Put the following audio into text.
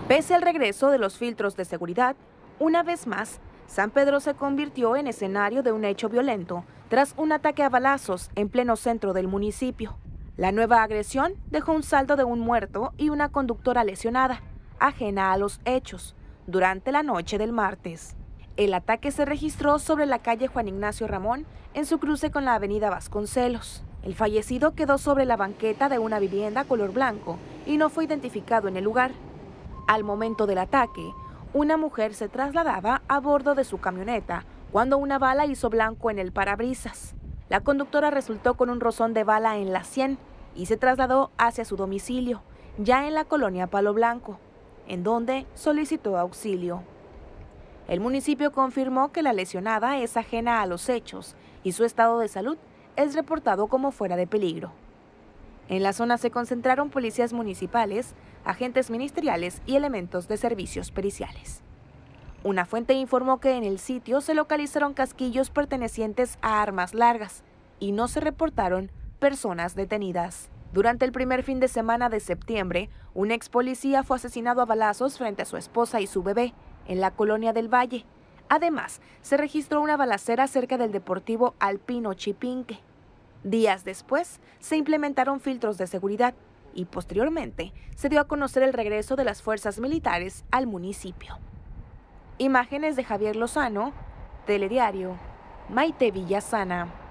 Pese al regreso de los filtros de seguridad, una vez más, San Pedro se convirtió en escenario de un hecho violento tras un ataque a balazos en pleno centro del municipio. La nueva agresión dejó un saldo de un muerto y una conductora lesionada, ajena a los hechos, durante la noche del martes. El ataque se registró sobre la calle Juan Ignacio Ramón, en su cruce con la avenida Vasconcelos. El fallecido quedó sobre la banqueta de una vivienda color blanco y no fue identificado en el lugar. Al momento del ataque, una mujer se trasladaba a bordo de su camioneta cuando una bala hizo blanco en el parabrisas. La conductora resultó con un rozón de bala en la sien y se trasladó hacia su domicilio, ya en la colonia Palo Blanco, en donde solicitó auxilio. El municipio confirmó que la lesionada es ajena a los hechos y su estado de salud es reportado como fuera de peligro. En la zona se concentraron policías municipales, agentes ministeriales y elementos de servicios periciales. Una fuente informó que en el sitio se localizaron casquillos pertenecientes a armas largas y no se reportaron personas detenidas. Durante el primer fin de semana de septiembre, un ex policía fue asesinado a balazos frente a su esposa y su bebé en la colonia del Valle. Además, se registró una balacera cerca del Deportivo Alpino Chipinque. Días después, se implementaron filtros de seguridad y posteriormente se dio a conocer el regreso de las fuerzas militares al municipio. Imágenes de Javier Lozano, Telediario, Maite Villasana.